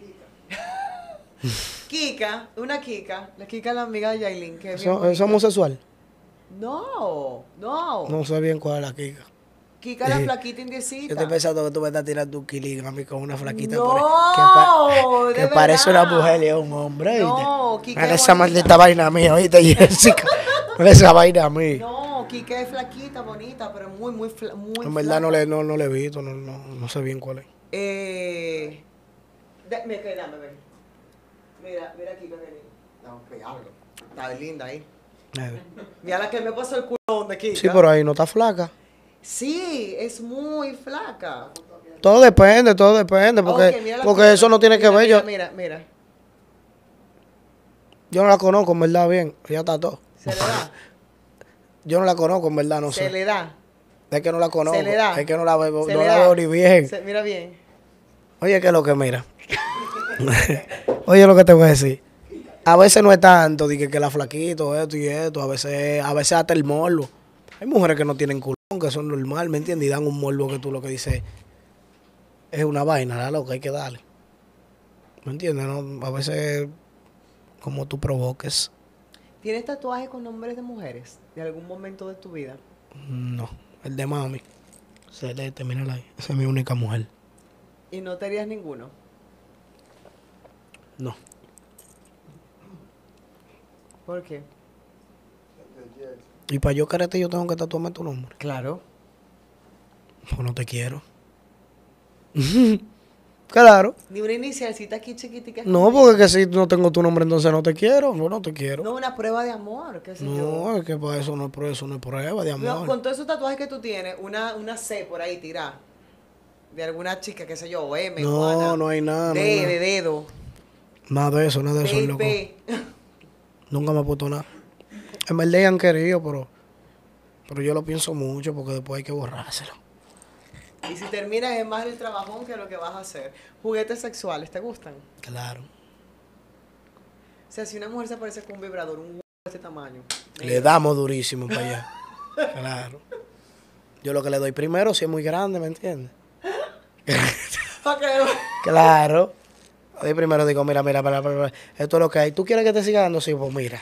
Kika, una Kika. La Kika es la amiga de Yailin. Que es bien ¿Eso, bonita. ¿Es homosexual? No, no. No sé bien cuál es la Kika. Kika la flaquita indiecita. Yo estoy pensando que tú me estás tirando un kilín a mí con una flaquita No, por ahí, que, pa- de que parece una verdad. mujer y es un hombre. No, ¿oíste? Kika Haga es esa bonita. maldita vaina mía, oíste, Jessica. Haga esa vaina a mí. No, Kika es flaquita, bonita, pero muy, muy, fla muy En verdad no flaca. le, no, no le he visto, no, no, no sé bien cuál es. Eh, de- me queda, dame, ven. Mira, mira Kika que no, que hablo. Está linda ahí. Eh, Mira la que me pasó el culo de Kika. Sí, pero ahí no está flaca. Sí, es muy flaca. Todo depende, todo depende, porque, Ok, mira la porque pierna. eso no tiene que Mira, ver. Mira, Yo, mira, mira. yo no la conozco, en verdad, bien. Ella está todo. Se le da. Yo no la conozco, en verdad, no Se sé. le da. Es que no la conozco. Se le da. Es que no la veo, Se no le la da. veo ni bien. Se- mira bien. Oye, ¿qué es lo que mira? Oye, lo que te voy a decir. A veces no es tanto, dije que la flaquito, esto y esto. A veces, a veces hasta el morbo. Hay mujeres que no tienen culón, que son normal, ¿me entiendes? Y dan un morbo que tú lo que dices es una vaina, la loca, hay que darle. ¿Me entiendes? No? A veces, como tú provoques, ¿Tienes tatuajes con nombres de mujeres de algún momento de tu vida? no. El de mami. Celeste, mírala ahí. Esa es mi única mujer. ¿Y no te harías ninguno? No. ¿Por qué? Y para yo quererte, yo tengo que tatuarme tu nombre. Claro. Pues no te quiero. Claro. Ni una inicialcita aquí chiquitica. No, porque que si no tengo tu nombre, entonces no te quiero. No, no te quiero. No, una prueba de amor, qué sé yo. No, es que para eso no es prueba, eso no es prueba de No, amor. con todos esos tatuajes que tú tienes, una, una C por ahí tirada. De alguna chica, qué sé yo, o M, No, Juana, no hay nada, no D, hay nada. de dedo. Nada de eso, nada de eso, P, loco. P. Nunca me ha puesto nada. En verdad ya han querido, pero, pero yo lo pienso mucho porque después hay que borrárselo. Y si terminas es más el trabajón que lo que vas a hacer. Juguetes sexuales, ¿te gustan? Claro. O sea, si una mujer se aparece con un vibrador, un huevo de este tamaño. Le damos durísimo para allá. Claro. Yo lo que le doy primero, si es muy grande, ¿me entiendes? Pa' que- Claro. Le doy primero, digo, mira, mira, mira, mira, mira, esto es lo que hay. ¿Tú quieres que te siga dando? Sí, pues mira.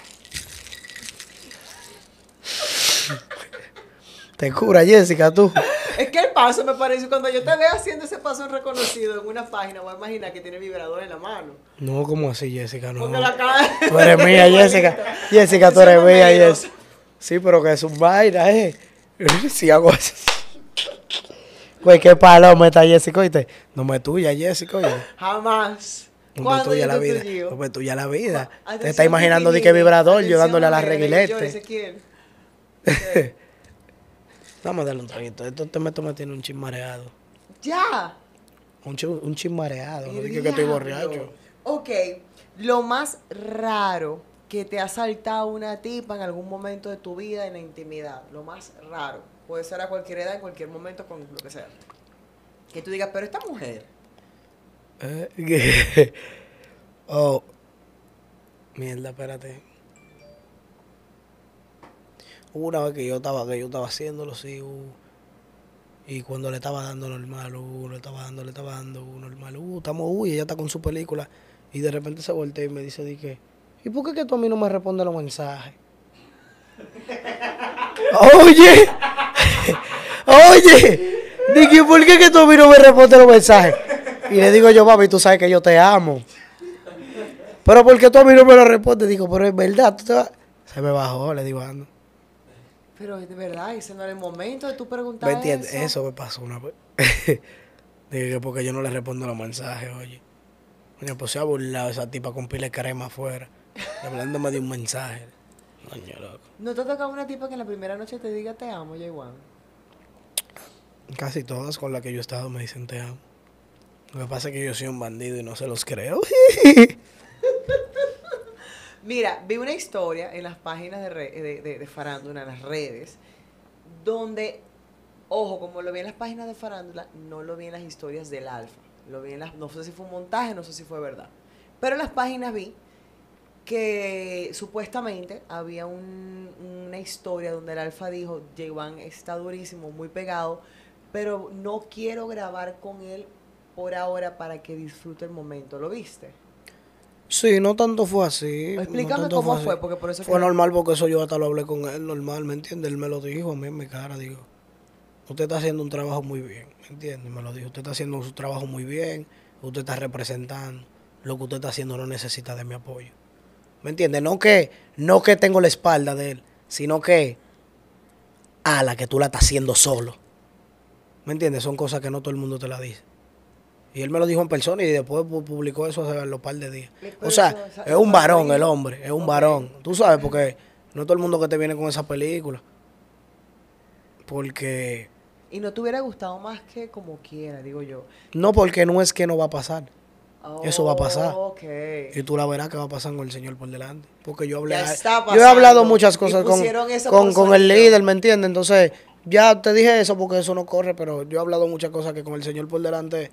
Te cura, Jessica, tú. Es que el paso me parece, cuando yo te veo haciendo ese paso reconocido en una página, voy a imaginar que tiene vibrador en la mano. No, ¿cómo así, Jessica? No. Porque la cara... Tú eres mía, Jessica. Jessica, tú eres Eso no mía, me dio. Jessica. Sí, pero que es un vaina, eh. Si hago así. Güey, qué paloma está Jessica, oíste. No me tuya, Jessica, oye. Jamás. No me ¿Cuándo tuya yo la te vida. tuyeo? No me tuya la vida. Te Atención, estás imaginando de Pitilini. qué vibrador, yo Atención, dándole a la mujeres, yo, reguilete. Ezequiel. Vamos a darle un traguito. Esto te meto me tiene un chismareado. Ya. Un, chi- un chismareado. No El dije que estoy diablo. borracho. Ok, lo más raro que te ha saltado una tipa en algún momento de tu vida en la intimidad. Lo más raro. Puede ser a cualquier edad, en cualquier momento, con lo que sea. Que tú digas, pero esta mujer. Eh, oh. Mierda, espérate. Hubo una vez que yo estaba, que yo estaba haciéndolo, sí, uh, y cuando le estaba dando normal, uh, le estaba dando, le estaba dando, uh, normal, uh, estamos, uh, y ella está con su película, y de repente se voltea y me dice, di que, ¿y por qué que tú a mí no me respondes los mensajes? Oye, oye, dije, ¿por qué que tú a mí no me respondes los mensajes? Y le digo yo, papi, tú sabes que yo te amo. Pero ¿por qué tú a mí no me lo respondes? Digo, pero es verdad, tú te vas. Se me bajó, le digo, ando. Pero de verdad, ese no era el momento de tú preguntar ¿Me entiendes? eso. Eso me pasó una vez. Dije que porque yo no le respondo los mensajes, oye. Coño, pues se ha burlado esa tipa con pila de crema afuera, hablándome de un mensaje. Coño, loco. ¿No te ha tocado una tipa que en la primera noche te diga te amo, J-Wan? Casi todas con las que yo he estado me dicen te amo. Lo que pasa es que yo soy un bandido y no se los creo. Mira, vi una historia en las páginas de, re- de, de, de farándula, en las redes, donde, ojo, como lo vi en las páginas de farándula, no lo vi en las historias del Alfa. Lo vi en las, no sé si fue un montaje, no sé si fue verdad. Pero en las páginas vi que supuestamente había un- una historia donde el Alfa dijo, J-Wan está durísimo, muy pegado, pero no quiero grabar con él por ahora para que disfrute el momento. ¿Lo viste? Sí, no tanto fue así. no Explícame tanto cómo así. fue, porque por eso Fue que- normal porque eso yo hasta lo hablé con él, normal, ¿me entiendes? Él me lo dijo a mí en mi cara, digo, usted está haciendo un trabajo muy bien, ¿me entiendes? Me lo dijo, usted está haciendo su trabajo muy bien, usted está representando, lo que usted está haciendo no necesita de mi apoyo. ¿Me entiendes? No que, no que tengo la espalda de él, sino que a la que tú la estás haciendo solo. ¿Me entiendes? Son cosas que no todo el mundo te la dice. Y él me lo dijo en persona y después pu- publicó eso hace los par de días. Pero O sea, eso- eso- es un eso varón fue- el hombre, es un Ok. varón. Tú sabes, porque no todo el mundo que te viene con esa película. Porque, Y no te hubiera gustado más que como quiera, digo yo. no porque no es que no va a pasar. Eso va a pasar. Ok. Y tú la verás que va a pasar con el Señor por delante. Porque yo hablé, Ya está yo he hablado pasando. muchas Y cosas con, pusieron eso con, por con el sonido. líder, ¿me entiendes? Entonces, ya te dije eso porque eso no corre, pero yo he hablado muchas cosas que con el Señor por delante,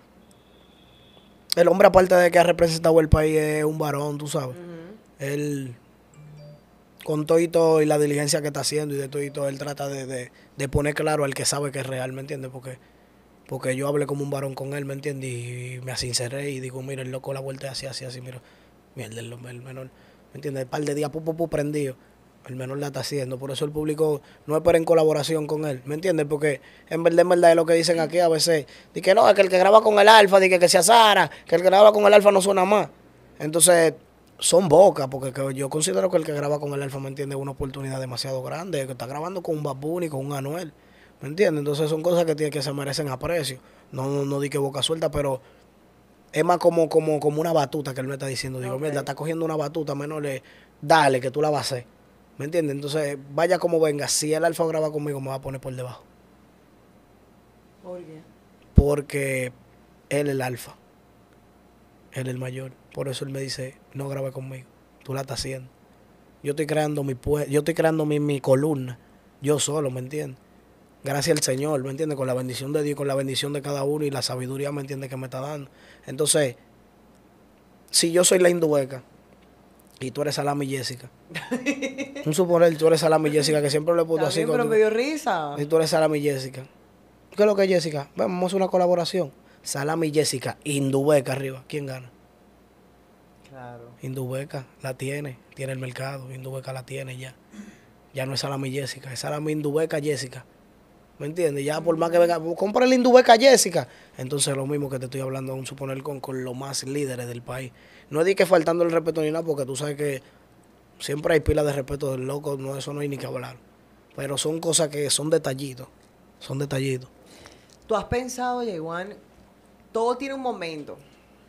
el hombre aparte de que ha representado el país es un varón, tú sabes. Ujú. Él, con todo y todo y la diligencia que está haciendo y de todo y todo, él trata de, de, de poner claro al que sabe que es real, ¿me entiendes? Porque porque yo hablé como un varón con él, ¿me entiendes? Y me sinceré y digo, mira, el loco la vuelta es así, así, así, mira, mierda, el, el menor, ¿me entiendes? Un par de días, pu, pu, pu, prendido, el menor la está haciendo, por eso el público no espera en colaboración con él, ¿me entiendes? Porque en verdad, en verdad es lo que dicen aquí a veces, de que no, es que el que graba con el alfa, de que, que se asara, que el que graba con el alfa no suena más. Entonces, son bocas, porque que yo considero que el que graba con el alfa, ¿me entiendes? Es una oportunidad demasiado grande, que está grabando con un Bad Bunny, con un Anuel. ¿Me entiendes? Entonces son cosas que, tiene, que se merecen aprecio. No, no, no di que boca suelta, pero es más como, como, como una batuta que él me está diciendo. Digo, Ok. mierda, está cogiendo una batuta, menor, le, dale, que tú la vas a hacer. ¿Me entiendes? Entonces, vaya como venga, si el alfa graba conmigo, me va a poner por debajo. ¿Por qué? Porque él es el alfa. Él es el mayor. Por eso él me dice, no grabe conmigo. Tú la estás haciendo. Yo estoy creando mi pue- yo estoy creando mi, mi columna. Yo solo, ¿me entiendes? Gracias al Señor, ¿me entiendes? Con la bendición de Dios, con la bendición de cada uno y la sabiduría, ¿me entiendes? Que me está dando. Entonces, si yo soy la Indubeca y tú eres Salami Jessica, un suponer, tú eres Salami Jessica, que siempre le he puesto Está así. bien, pero Con, me dio risa. y tú eres Salami Jessica. ¿Qué es lo que es Jessica? Vamos a hacer una colaboración. Salami Jessica, Indubeca arriba. ¿Quién gana? Claro. Indubeca la tiene, tiene el mercado. Indubeca la tiene ya. Ya no es Salami Jessica, es Salami Indubeca Jessica. ¿Me entiendes? Ya por más que venga, compra el Indubeca Jessica. Entonces lo mismo que te estoy hablando, aún suponer con, con los más líderes del país. No es de que faltando el respeto ni nada, porque tú sabes que siempre hay pila de respeto del loco, no, eso no hay ni que hablar. Pero son cosas que son detallitos, son detallitos. ¿Tú has pensado, J-Wan, todo tiene un momento?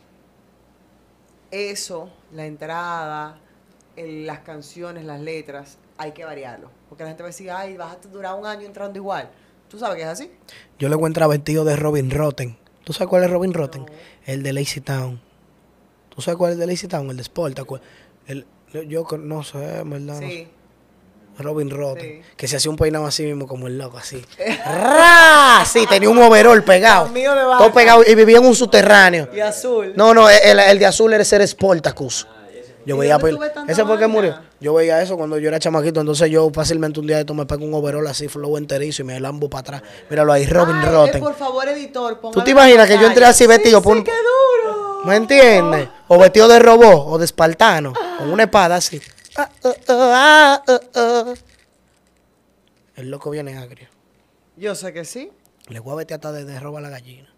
Eso, la entrada, el- las canciones, las letras, hay que variarlo. Porque la gente va a decir, ay, vas a durar un año entrando igual. ¿Tú sabes que es así? Yo le voy a entrar vestido de Robin Rotten. ¿Tú sabes cuál es Robin Rotten? No. El de Lazy Town. ¿Tú sabes cuál es el de Lazy Town? El de Sport. El, yo cre- no sé, en verdad. No sé. Sí. Robin Rotten. Sí. Que se hacía un peinado así mismo como el loco, así. ¡Ra! Sí, tenía un overol pegado. Amigo de vaca. Todo pegado y vivía en un subterráneo. Y azul. No, no, el, el de azul era ser Sportacus. Yo ¿Y veía dónde pel- tú ves tanta ese fue el que vaina? murió. Yo veía eso cuando yo era chamaquito, entonces yo fácilmente un día de esto me pego un overol así, flow enterizo y me lambo para atrás. Míralo ahí, Robin Ay, eh, Rotten. por favor, editor, ¿Tú póngalo te en la imaginas que yo pantalla. entré así vestido Sí, por sí, un- qué duro. ¿Me entiendes? O vestido de robot o de espartano, con una espada así. Ah, ah, ah, ah, ah. El loco viene agrio. Yo sé que sí. Le voy a meter hasta de, de roba a la gallina.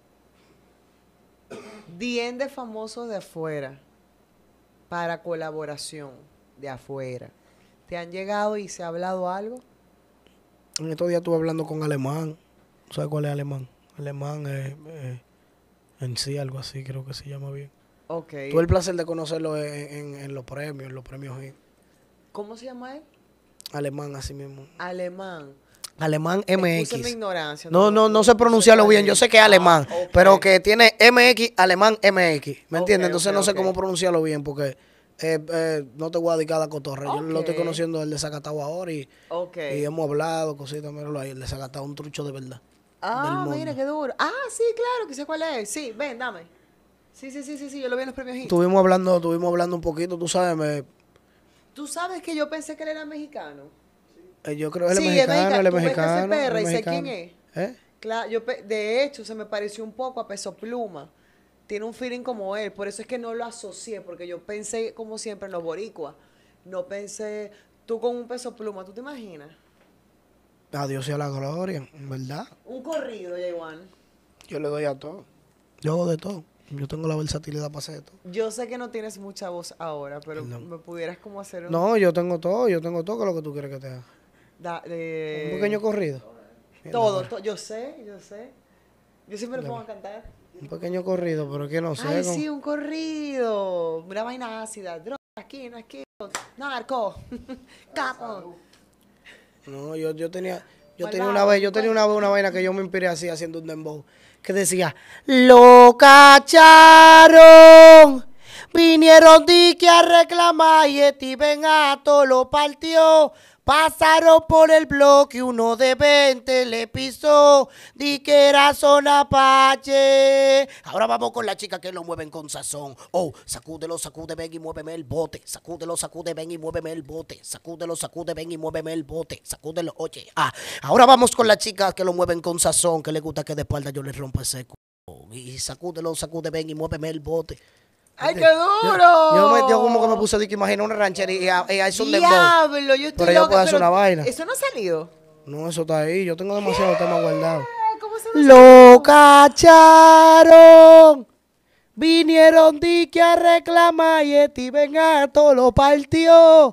Dien de famosos de afuera para colaboración de afuera. ¿Te han llegado y se ha hablado algo? En estos días estuve hablando con Alemán. ¿Sabes cuál es Alemán? Alemán es en sí, algo así, creo que se llama bien. Ok. Tuve el placer de conocerlo en, en- en los premios, en los premios Hit. ¿Cómo se llama él? Alemán, así mismo. Alemán. Alemán M X. Excúseme mi ignorancia. No, no, no sé sé pronunciarlo cuál bien. Yo es. sé que es Ah, alemán, ok. pero que tiene M X, alemán M X. ¿Me Ok, entiendes? Entonces ok, no sé ok. cómo pronunciarlo bien porque eh, eh, no te voy a dedicar a la cotorra. Yo lo estoy Ok. conociendo el de Zacatau ahora y, Ok. y hemos hablado, cositas, míralo ahí. El de Zacatau, un trucho de verdad. Del Ah, mira, mundo. qué duro. Ah, sí, claro, que sé cuál es. Sí, ven, dame. Sí, sí, sí, sí, sí, yo lo vi en los premios Hit. Estuvimos hablando, estuvimos hablando un poquito, tú sabes, me- ¿Tú sabes que yo pensé que él era mexicano? eh, yo creo que él es Sí, es mexicano, mexicano. él es ¿Tú ves que soy mexicano, él perra es y sé quién mexicano. es? ¿Eh? Claro, yo pe- de hecho se me pareció un poco a Peso Pluma. Tiene un feeling como él, por eso es que no lo asocié, porque yo pensé como siempre en los boricuas. No pensé tú con un Peso Pluma, ¿tú te imaginas? A Dios sea la gloria, en verdad. Un corrido, J uno. Yo le doy a todo. Yo hago de todo. Yo tengo la versatilidad para hacer de todo. Yo sé que no tienes mucha voz ahora, pero Perdón. me pudieras como hacer un... No, yo tengo todo, yo tengo todo, que es lo que tú quieres que te haga. da- Un de- pequeño corrido. Mierda, Todo, ahora. to- yo sé, yo sé. Yo siempre me pongo a cantar. Un pequeño corrido, pero es que no sé. Ay, cómo- sí, un corrido. Una vaina ácida. Droga, aquí, no aquí. Narco. Capo. No, yo, yo tenía, yo Malvado, tenía una vez, yo tenía bueno. una vez una vaina que yo me inspiré así haciendo un dembow. Que decía, lo cacharon, vinieron dique a reclamar y este Benato lo partió. Pasaron por el bloque, uno de veinte le pisó, di que era zona Apache. Ahora vamos con la chica que lo mueven con sazón. Oh, sacúdelo, sacude, ven y muéveme el bote. Sacúdelo, sacude, ven y muéveme el bote. Sacúdelo, sacude, ven y muéveme el bote. Sacúdelo, oye. Ah, ahora vamos con la chica que lo mueven con sazón, que le gusta que de espalda yo le rompa ese c***. Y sacúdelo, sacude, ven y muéveme el bote. ¡Ay, qué Yo, duro! yo, me, yo como que me puse de que imaginar una ranchería y a, y a eso un dembow. Diablo, yo estoy Pero yo loca, puedo hacer pero una vaina. ¿eso no ha salido? No, eso está ahí. Yo tengo demasiados temas guardados. Eh, ¿Cómo se no Lo salió? cacharon. Vinieron dique a reclamar y este Benato lo partió.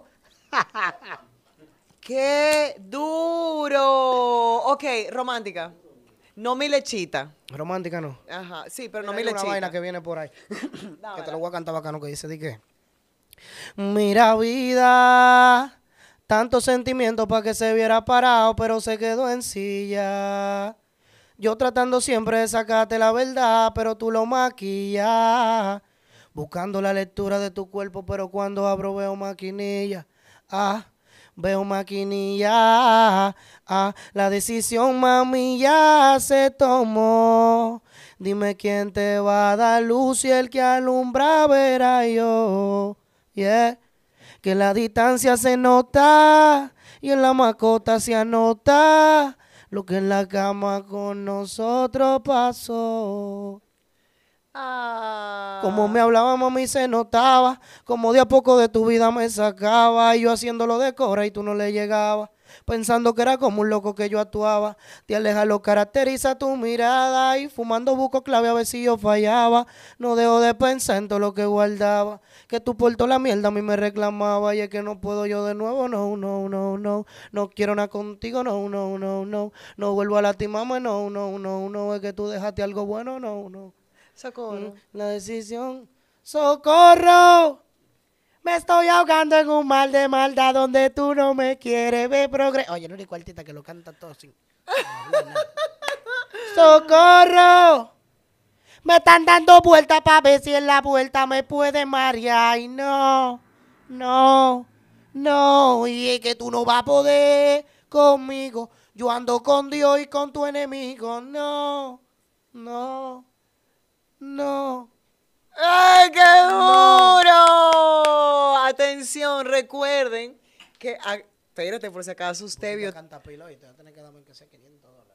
¡Qué duro! Ok, romántica. No mi lechita. Romántica no. Ajá, sí, pero no Mira, mi hay una lechita. vaina que viene por ahí. Que Dámela. te lo voy a cantar bacano que dice, ¿di qué? Mira vida, tanto sentimiento para que se viera parado, pero se quedó en silla. Yo tratando siempre de sacarte la verdad, pero tú lo maquillas. Buscando la lectura de tu cuerpo, pero cuando abro veo maquinilla. Ah, veo maquinilla. Ah, la decisión, mami, ya se tomó. Dime quién te va a dar luz y el que alumbra verá yo. Yeah. Que la distancia se nota y en la mascota se anota lo que en la cama con nosotros pasó. Ah. Como me hablaba mami se notaba, como de a poco de tu vida me sacaba y yo haciéndolo de cora y tú no le llegabas. Pensando que era como un loco que yo actuaba, te aleja lo caracteriza tu mirada y fumando buco clave a ver si yo fallaba. No dejo de pensar en todo lo que guardaba, que tú por toda la mierda a mí me reclamaba y es que no puedo yo de nuevo, no, no, no, no, no quiero nada contigo, no, no, no, no, no vuelvo a lastimarme, no, no, no, no, es que tú dejaste algo bueno, no, no. Socorro. La decisión, socorro. Me estoy ahogando en un mal de maldad donde tú no me quieres ver progresar. Oye, no eres cuartita que lo canta todo sin hablar nada. ¡Socorro! Me están dando vueltas para ver si en la vuelta me puede marear. Y no, no, no. Y es que tú no vas a poder conmigo. Yo ando con Dios y con tu enemigo. No, no, no. ¡Ay, qué duro! Atención, recuerden que... ah, espérate, por si acaso usted vio... Canta pila y te va a tener que darme que sea quinientos dólares.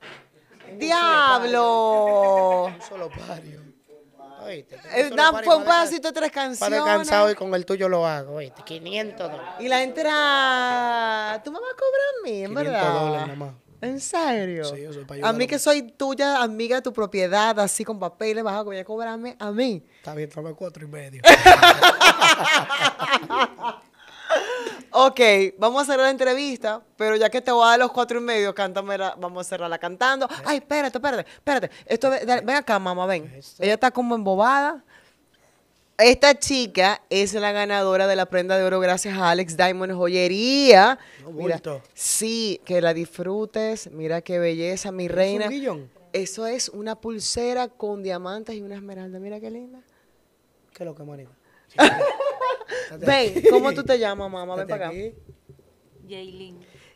¡Diablo! Un solo pario. Oíste, tengo un Eh, solo dan- pario Fue un para desca- pedacito de tres Para canciones. descansado y con el tuyo lo hago, oíste, quinientos dólares. Y la entrada... ¿Tú me vas a cobrar a mí, en quinientos verdad? dólares nada más. ¿En serio? Sí, yo soy para A mí ayudarlo. que soy tuya, amiga de tu propiedad, así con papeles, vas a voy a cobrarme a mí. Está bien, tome cuatro y medio. Ok, vamos a cerrar la entrevista, pero ya que te voy a dar los cuatro y medio, cántamela, vamos a cerrarla cantando. Ay, espérate, espérate, espérate. Esto, dale, ven acá, mamá, ven. Esto. Ella está como embobada. Esta chica es la ganadora de la prenda de oro gracias a Alex Diamond Joyería. No, Mira, bulto. sí, que la disfrutes. Mira qué belleza, mi reina. ¿Es un guillón? Eso es una pulsera con diamantes y una esmeralda. Mira qué linda. ¿Qué es lo que, manita? Ven, ¿cómo tú te llamas, mamá? Ven para acá. Yailin.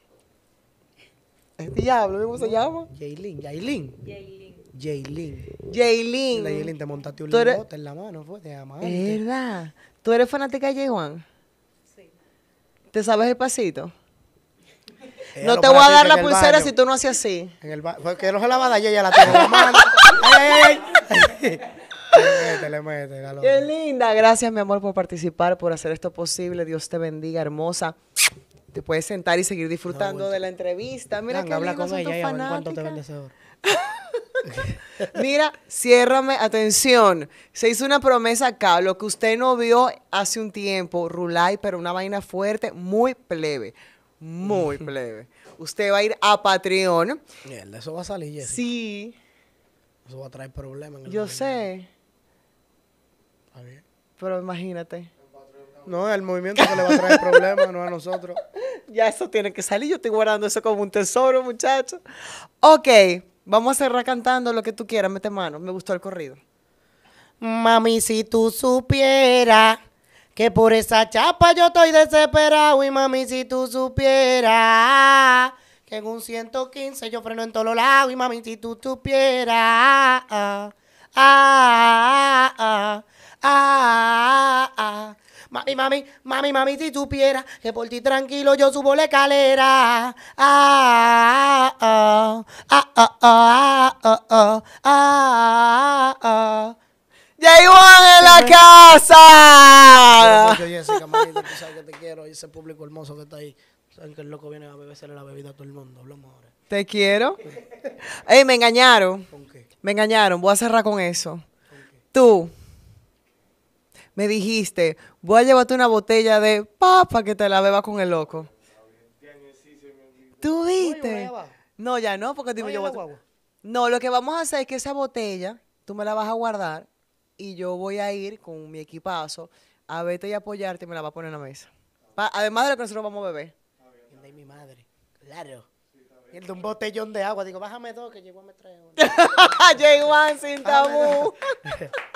El diablo, ¿cómo se llama? Yailin, Yailin. Yailin. Yailin. Jaylin. La Yailin te montaste un Tú eres- lingote en la mano, fue de amante. ¿Verdad? ¿Tú eres fanática de Jay Juan? Sí. ¿Te sabes el pasito? Ella No lo te voy a dar practica la en el pulsera baño. si tú no haces así. En el ba- Fue que no se la va a dar, ella la tiene en la mano. ¡Ay, ay, ay! Le mete, le mete, la loca. Qué linda. Gracias, mi amor, por participar, por hacer esto posible. Dios te bendiga, hermosa. Te puedes sentar y seguir disfrutando No, de la entrevista. Mira Venga, qué habla lindas con son tus ella y a ver cuánto te vende fanáticas. ese oro. Mira, ciérrame, atención. Se hizo una promesa acá, lo que usted no vio hace un tiempo, Rulay, pero una vaina fuerte, muy plebe. Muy plebe. Usted va a ir a Patreon. Mierda, eso va a salir, Jessy. Sí, Eso va a traer problemas. en el yo movimiento. sé, Está bien. pero imagínate. No, el movimiento que le va a traer problemas, no a nosotros. Ya eso tiene que salir. Yo estoy guardando eso como un tesoro, muchacho. Ok, vamos a cerrar cantando lo que tú quieras. Mete mano. Me gustó el corrido. Mami, si tú supieras que por esa chapa yo estoy desesperado. Y mami, si tú supieras que en un ciento quince yo freno en todos lados. Y mami, si tú supieras. Ah, ah, ah, ah, ah. Mami, mami, mami, mami, si supiera que por ti tranquilo yo subo la escalera. Ah, ah, ah, ah, ah, ah, ah, ah, ah, ah. ¡Jay Juan en la casa! Yo, Jessica, manita, tú sabes que te quiero. Y ese público hermoso que está ahí. Saben que el loco viene a beberse la bebida a todo el mundo. Hablamos ahora. Te quiero. Ey, me engañaron. ¿Con qué? Me engañaron. Voy a cerrar con eso. Tú me dijiste, voy a llevarte una botella de papa que te la bebas con el loco. ¿Tú viste? No, ya no, porque digo yo voy a- No, lo que vamos a hacer es que esa botella, tú me la vas a guardar y yo voy a ir con mi equipazo a verte y apoyarte y me la vas a poner en la mesa. Pa- además de lo que nosotros vamos a beber. De mi madre. Claro. Y el de un botellón de agua. Digo, bájame dos que llegó a me traer. Jay Juan sin tabú. Bájame dos.